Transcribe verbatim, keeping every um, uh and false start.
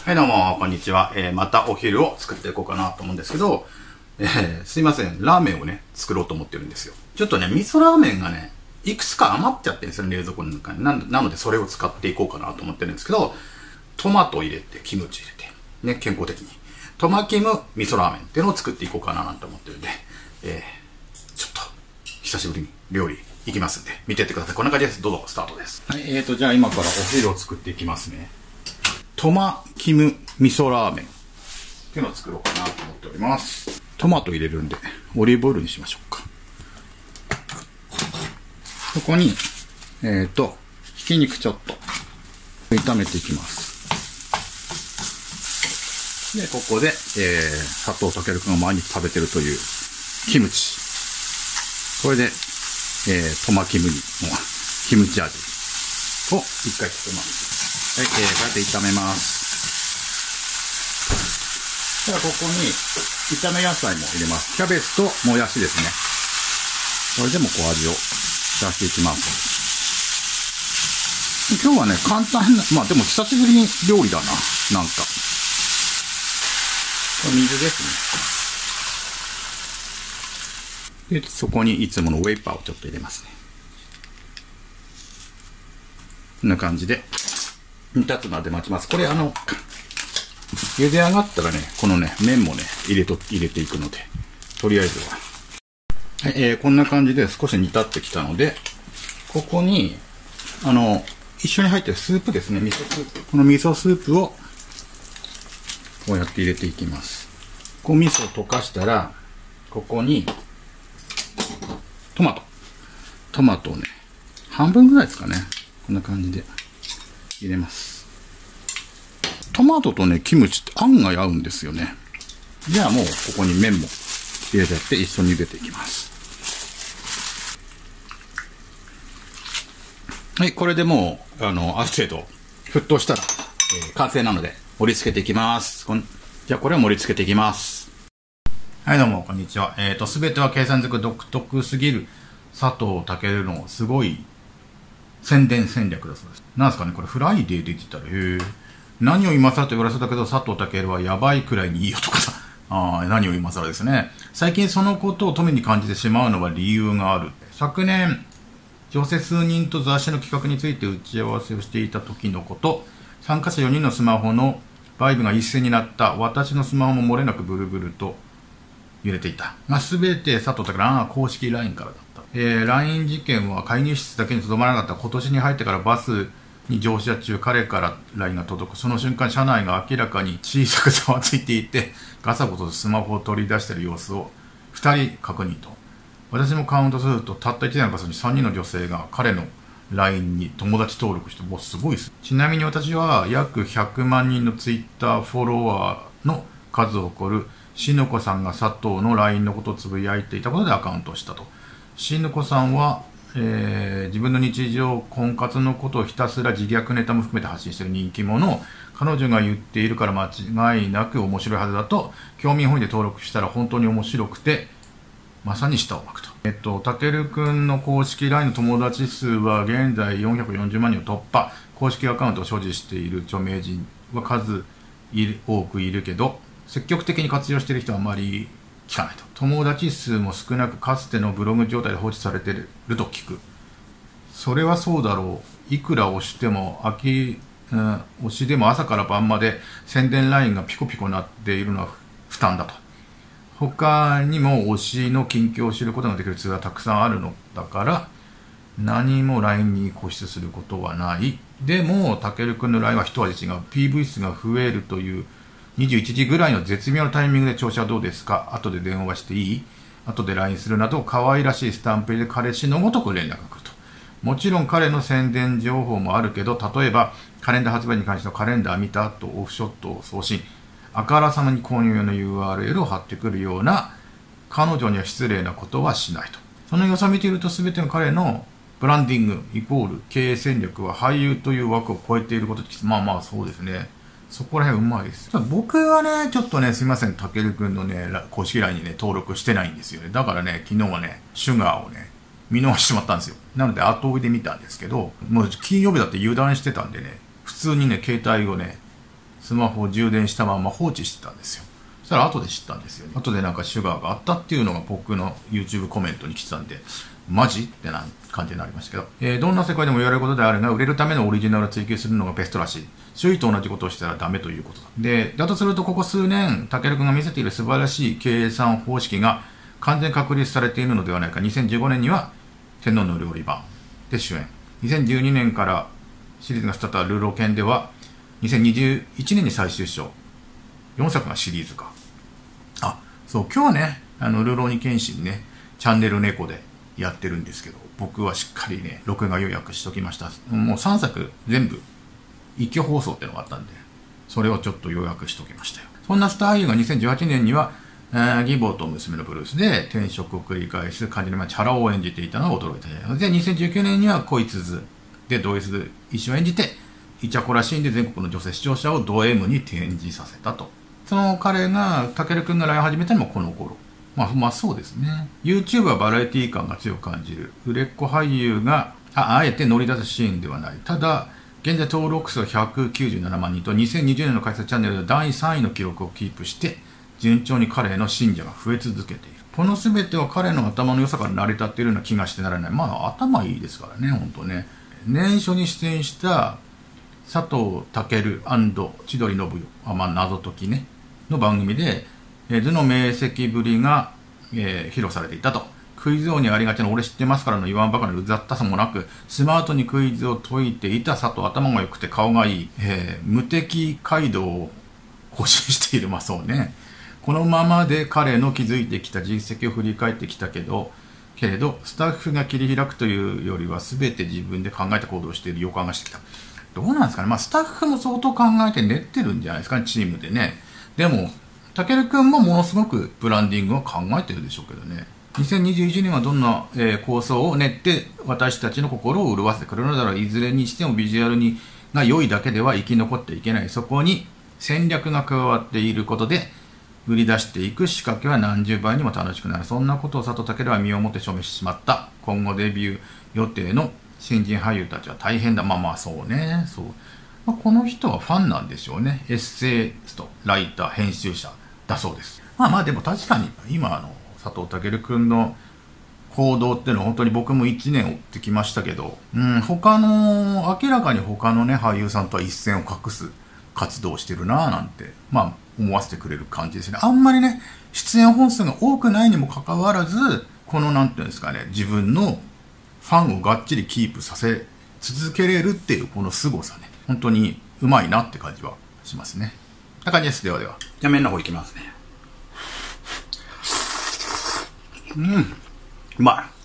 はいどうも、こんにちは。えー、またお昼を作っていこうかなと思うんですけど、えー、すいません。ラーメンをね、作ろうと思ってるんですよ。ちょっとね、味噌ラーメンがね、いくつか余っちゃってるんですよね、冷蔵庫の中に。ななので、それを使っていこうかなと思ってるんですけど、トマト入れて、キムチ入れて、ね、健康的に。トマキム味噌ラーメンっていうのを作っていこうかななんて思ってるんで、えー、ちょっと、久しぶりに料理いきますんで、見てってください。こんな感じです。どうぞ、スタートです。はい、えーと、じゃあ今からお昼を作っていきますね。トマキム味噌ラーメンっていうのを作ろうかなと思っております。トマト入れるんでオリーブオイルにしましょうか。そこにえっとひき肉ちょっと炒めていきます。でここで、えー、佐藤健くんが毎日食べてるというキムチ、これで、えー、トマキムのキムチ味を一回つけます。はい、えー、こうやって炒めます。じゃあここに炒め野菜も入れます。キャベツともやしですね。これでもこう味を出していきます。今日はね、簡単な、まあでも久しぶりに料理だな。なんか。これ水ですね。で、そこにいつものウェイパーをちょっと入れますね。こんな感じで。煮立つまで待ちます。これあの、茹で上がったらね、このね、麺もね、入れと、入れていくので、とりあえずは。はい、えー、こんな感じで少し煮立ってきたので、ここに、あの、一緒に入ってるスープですね、味噌スープ。この味噌スープを、こうやって入れていきます。こう味噌を溶かしたら、ここに、トマト。トマトをね、半分ぐらいですかね。こんな感じで。入れます。トマトとね、キムチって案外合うんですよね。じゃあもうここに麺も入れてやって一緒に茹でていきます。はい、これでもう、あの、ある程度沸騰したら、えー、完成なので盛り付けていきます。こんじゃあこれを盛り付けていきます。はいどうも、こんにちは。えっと、すべては計算づく独特すぎる佐藤健のすごい宣伝戦略だそうです。なんですかね、これフライデーで出てたら、へえ。何を今更と言われそうだけど、佐藤健はやばいくらいにいい男だ。ああ、何を今更ですね。最近そのことを富に感じてしまうのは理由がある。昨年、女性数人と雑誌の企画について打ち合わせをしていた時のこと、参加者よにんのスマホのバイブが一斉になった。私のスマホも漏れなくブルブルと揺れていた。まあ、すべて佐藤健の公式 ライン からだ。えー、ライン 事件は介入室だけにとどまらなかった。今年に入ってからバスに乗車中、彼から ライン が届く。その瞬間、車内が明らかに小さくざわついていて、ガサゴソスマホを取り出している様子をふたり確認と。私もカウントすると、たったいちだいの場所にさんにんの女性が彼の ライン に友達登録して、もうすごいです。ちなみに私は約ひゃくまんにんのツイッターフォロワーの数を誇るしのこさんが佐藤の ライン のことをつぶやいていたことでアカウントをしたと。しのこさんは、えー、自分の日常婚活のことをひたすら自虐ネタも含めて発信している人気者。彼女が言っているから間違いなく面白いはずだと興味本位で登録したら本当に面白くてまさに舌を巻くと。えっとたけるくんの公式 ライン の友達数は現在よんひゃくよんじゅうまんにんを突破。公式アカウントを所持している著名人は数いる多くいるけど積極的に活用している人はあまり聞かないと。友達数も少なくかつてのブログ状態で放置されていると聞く。それはそうだろう。いくら押しても秋、うん、押しでも朝から晩まで宣伝ラインがピコピコなっているのは負担だと。他にも推しの近況を知ることができるツールはたくさんあるのだから何も ライン に固執することはない。でもたけるくんの ライン は一味違う。 ピーブイ 数が増えるというにじゅういちじぐらいの絶妙なタイミングで調子はどうですか。後で電話していい？後で ライン するなど可愛らしいスタンプで彼氏のごとく連絡が来ると。もちろん彼の宣伝情報もあるけど、例えばカレンダー発売に関してのカレンダー見たとオフショットを送信、あからさまに購入用の ユーアールエル を貼ってくるような彼女には失礼なことはしないと。その様子を見ていると全ての彼のブランディングイコール経営戦略は俳優という枠を超えていることです。まあまあそうですね。そこら辺うまいです。僕はね、ちょっとね、すいません、たけるくんのね、公式 ライン にね、登録してないんですよね。だからね、昨日はね、シュガーをね、見逃してしまったんですよ。なので、後追いで見たんですけど、もう金曜日だって油断してたんでね、普通にね、携帯をね、 スマホを充電したまま放置してたんですよ。そしたら後で知ったんですよね。後でなんかシュガーがあったっていうのが僕の YouTube コメントに来てたんで、マジってな感じになりましたけど、えー、どんな世界でも言われることであるが、売れるためのオリジナルを追求するのがベストらしい。周囲と同じことをしたらダメということだ。で、だとするとここ数年、たけるくんが見せている素晴らしい計算方式が完全確立されているのではないか。にせんじゅうごねんには天皇の料理番で主演。にせんじゅうにねんからシリーズがスタートしたルロケンでは、にせんにじゅういちねんに最終章。よんさくがシリーズか。あ、そう、今日はね、あの、ルローニケンシンね、チャンネル猫でやってるんですけど、僕はしっかりね、録画予約しときました。もうさんさく全部、一挙放送ってのがあったんで、それをちょっと予約しときましたよ。そんなスター俳優がにせんじゅうはちねんには、えー、義母と娘のブルースで転職を繰り返す感じの町原を演じていたのが驚いた。で、にせんじゅうきゅうねんには恋鈴でド S 一緒を演じて、イチャコラシーンで全国の女性視聴者をド M に転じさせたと。その彼が、たけるくんが来始めたのもこの頃。まあ、まあそうですね。YouTube はバラエティ感が強く感じる。売れっ子俳優が、あ、あえて乗り出すシーンではない。ただ、現在登録数はひゃくきゅうじゅうななまんにんとにせんにじゅうねんの開催チャンネルでだいさんいの記録をキープして、順調に彼への信者が増え続けている。この全ては彼の頭の良さから成り立っているような気がしてならない。まあ頭いいですからね、ほんとね。年初に出演した佐藤健千鳥信代、あ、まあ謎解きね、の番組で、えー、図の明晰ぶりが、えー、披露されていたと。クイズ王にありがちな俺知ってますからの言わんばかりのうざったさもなく、スマートにクイズを解いていた佐藤、頭が良くて顔がいい、えー、無敵街道を更新している。まあそうね。このままで彼の築いてきた実績を振り返ってきたけど、けれど、スタッフが切り開くというよりは全て自分で考えて行動している予感がしてきた。どうなんですかね。まあスタッフも相当考えて練ってるんじゃないですかね、チームでね。でも、たけるくんもものすごくブランディングを考えてるでしょうけどね。にせんにじゅういちねんはどんな、えー、構想を練って私たちの心を潤わせてくれるのだろう。いずれにしてもビジュアルにが良いだけでは生き残っていけない。そこに戦略が加わっていることで売り出していく仕掛けは何十倍にも楽しくなる。そんなことを佐藤健は身をもって証明してしまった。今後デビュー予定の新人俳優たちは大変だ。まあまあそうね。そう。まあ、この人はファンなんでしょうね。エッセイスト、ライター、編集者だそうです。まあまあでも確かに今あの佐藤健くんの行動っていうのは本当に僕もいちねん追ってきましたけど、うん、他の、明らかに他のね、俳優さんとは一線を画す活動をしてるなぁなんて、まあ思わせてくれる感じですね。あんまりね、出演本数が多くないにもかかわらず、このなんていうんですかね、自分のファンをがっちりキープさせ続けれるっていうこの凄さね、本当にうまいなって感じはしますね。な感じです。ではでは。じゃあ麺の方いきますね。うん。うまい。